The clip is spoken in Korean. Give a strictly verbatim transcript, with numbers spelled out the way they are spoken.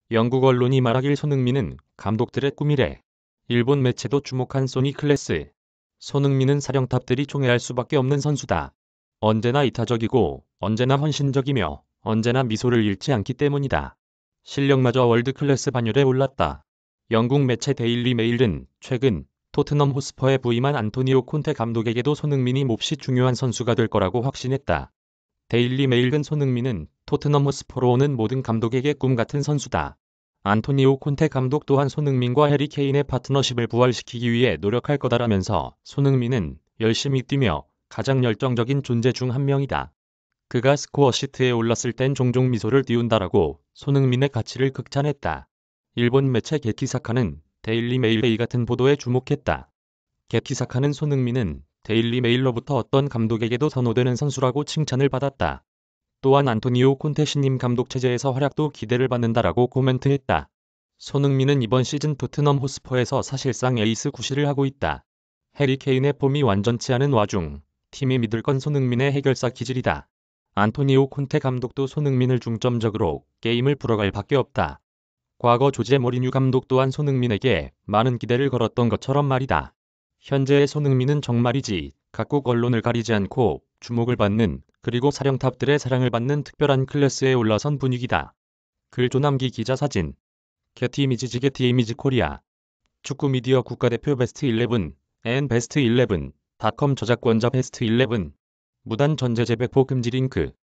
영국 언론이 말하길 손흥민은 감독들의 꿈이래. 일본 매체도 주목한 소니 클래스. 손흥민은 사령탑들이 총애할 수밖에 없는 선수다. 언제나 이타적이고 언제나 헌신적이며 언제나 미소를 잃지 않기 때문이다. 실력마저 월드클래스 반열에 올랐다. 영국 매체 데일리 메일은 최근 토트넘 호스퍼에 부임한 안토니오 콘테 감독에게도 손흥민이 몹시 중요한 선수가 될 거라고 확신했다. 데일리 메일은 손흥민은 토트넘 호스퍼로 오는 모든 감독에게 꿈같은 선수다. 안토니오 콘테 감독 또한 손흥민과 해리 케인의 파트너십을 부활시키기 위해 노력할 거다라면서 손흥민은 열심히 뛰며 가장 열정적인 존재 중 한 명이다. 그가 스코어 시트에 올랐을 땐 종종 미소를 띄운다라고 손흥민의 가치를 극찬했다. 일본 매체 게키사카는 데일리 메일의 이 같은 보도에 주목했다. 게키사카는 손흥민은 데일리 메일로부터 어떤 감독에게도 선호되는 선수라고 칭찬을 받았다. 또한 안토니오 콘테 신임 감독 체제에서 활약도 기대를 받는다라고 코멘트했다. 손흥민은 이번 시즌 토트넘 호스퍼에서 사실상 에이스 구실을 하고 있다. 해리 케인의 폼이 완전치 않은 와중 팀이 믿을 건 손흥민의 해결사 기질이다. 안토니오 콘테 감독도 손흥민을 중점적으로 게임을 풀어갈 밖에 없다. 과거 조제 모리뉴 감독 또한 손흥민에게 많은 기대를 걸었던 것처럼 말이다. 현재의 손흥민은 정말이지 각국 언론을 가리지 않고 주목을 받는 그리고 사령탑들의 사랑을 받는 특별한 클래스에 올라선 분위기다. 글 조남기 기자 사진. 게티 이미지 게티 이미지 코리아. 축구 미디어 국가대표 베스트 십일 앤 베스트 십일 닷컴 저작권자 베스트 십일 무단 전제 재배포 금지 링크.